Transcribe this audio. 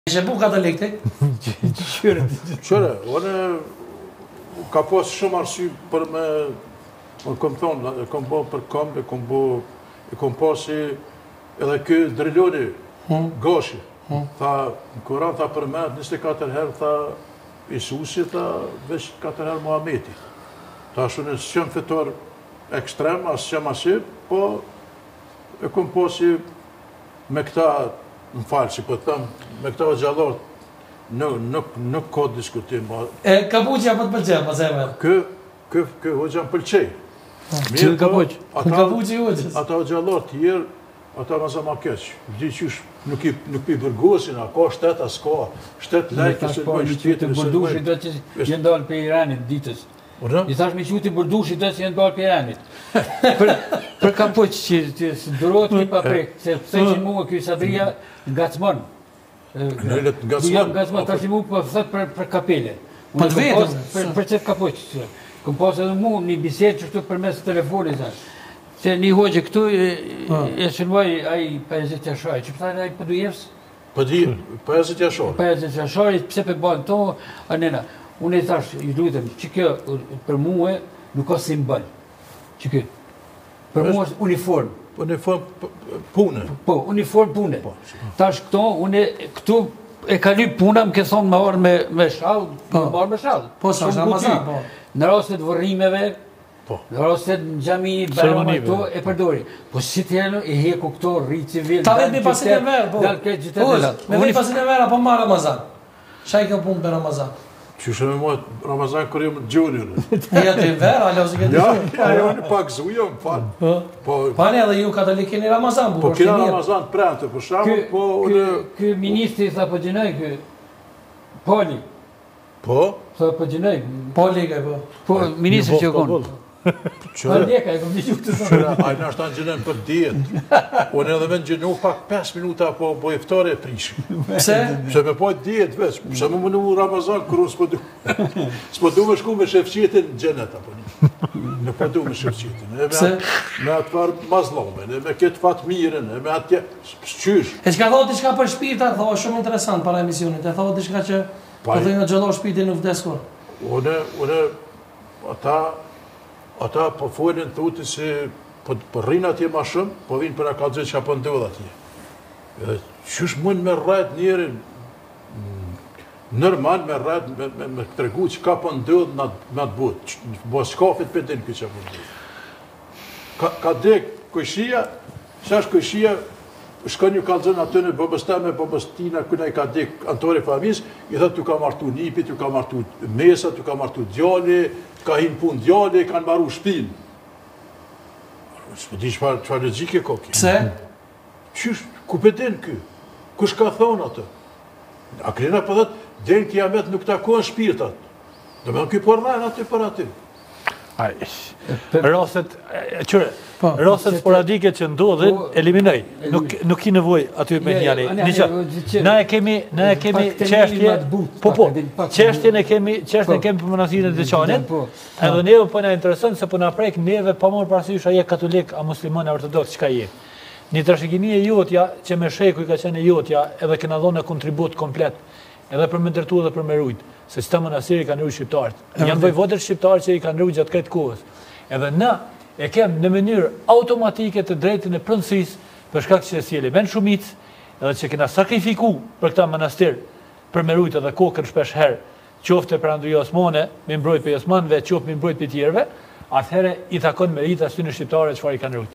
Ishe bu katolikte? Qëre, unë ka pas shumë arsye për me, më kom thonë, e kom bo për kom, e kom pasi edhe ky Driloni, Gashi, tha, në Kuran tha përmend 24 herë, tha Isusi, tha veç 4 herë Muhameti. Tha shumë s'jam fitor ekstrem, as s'jam asy, po e kom pasi me këta, më falë që po të thëmë, me këta gjallarët, nuk ka diskutim. Kapuqja po të pëlqen, po zeme? Kë hoxha më pëlqej. Mirë kapuq? Kapuqi hoxhës? Ata gjallarët tjerë, ata ma sa ma keq. Vdi qysh nuk pi bërgosin, a ka shtet, as ka shtet lejtë, se të bëjë shtetin. Burdushi do që jenë dalë për Iranit ditës. I thash me quti burdushi do që jenë dalë për Iranit. Për kapuq që durot një paprek, se pëse që mua kjo Sabria ngacmon. Ngacmon, tash mu për thët për kapele. Për të vetëm? Për qëtë kapuq. Këm pas edhe mu një bisedë që shtu për mes telefonit. Se një hoqë këtu e shënvaj aji 50 jashaj, që pëtare aji Pëdujevës? 50 jashaj. 50 jashaj, pëse për banë to, anena. Unë e thash, i lutëm, që kjo për muë nuk ka simbol. Që kjo. Për muë është uniform. Uniform pune. Po, uniform pune. Tash këto, unë këtu e ka lyp puna, më ke thonë më orë me shallë, më marë me shallë. Po, sa është Ramazan, po. Në rastet vërrimeve, në rastet në gjami, bërëma këto, e përdori. Po si të jenë, e heku këto, rritë civil, ta vetë me pasin e verë, po. Me vetë pasin e verë, apo ma Ramazan. Shaj ka punë për Ramazan. Qështë me mojë Ramazan kërë jëmë junior. Ja të i verë, alo si këtë shumë. Ja, jo në pak zujo, më falë. Pane edhe ju katolik keni Ramazan, po kena Ramazan të prente, për shamë, po... Ky ministri tha po gjinaj, ky Poli. Po? Tha po gjinaj. Poli ka, po. Po, ministri që konë. Pa ndjeka, e kom një qukë të zonë. Ajna është të gjinen për djetë. Unë edhe me në gjinu pak 5 minuta po iftare e prishë. Pse? Pse me po djetë veç. Pse me më në Ramazan kërë s'po du me shku me shefqetin në gjenet apo një. Në po du me shefqetin. Pse? Me atë farë mazlomen, me këtë fatë miren, me atë qysh. E që ka thotë i shka për shpirta, thotë shumë interesant para emisionit. E thotë i shka që po të në gjëlloh shpirtin në vdeskur. Une, ata po folin thuti se po rrinë atje ma shumë, po vinë për a ka gjithë që ka po ndodhë atje. Qysh mund me rrajt njerën, nërman me rrajt, me të regu që ka po ndodhë në atë botë, bo shkafit për din këtë që po ndodhë. Ka dek këshia, shash këshia, shka një kalëzën atë në bëbës teme, bëbës tina, këna i ka dek antore famis, i thëtë tu ka martu nipit, tu ka martu mesa, tu ka martu djali, ka hinë pun djali, kanë maru shpin. Së di qëfar logike ka ki. Pse? Qysh, ku pëdin kë? Kush ka thonë atë? Akrina për dhëtë, den kiamet nuk takojnë shpirtat. Do me në këj përrajnë aty për aty. Rastet sporadike që ndodhin, eliminoj. Nuk ki nevoj aty me njani. Na e kemi qeshtje, qeshtjen e kemi për monasinë e Deçanit, edhe neve për në interesën se për në prejk neve pa morë parasysh a je katolik, a muslimon, a ortodoks, qka je. Një trashëgimi e jotja, që me sheku i ka qenë e jotja, edhe këna dhone kontribut komplet, edhe për me ndërtu dhe për me rujt, se qëta monasiri kanë rujt shqiptarët. Janë vojvodër shqiptarë që i kanë rujt gjatë këtë kohës. Edhe na e kem në mënyrë automatike të drejtën e pronësisë për shkak që si element shumic, edhe që kena sakrifiku për këta manastir, për me rujt edhe kokën shpesh herë, qofte për Andrija Osmane, me mbrojt për Osmanëve, qofte me mbrojt për tjerëve, atëhere i takon me rritë asy në shqiptare që farë i kanë rujt.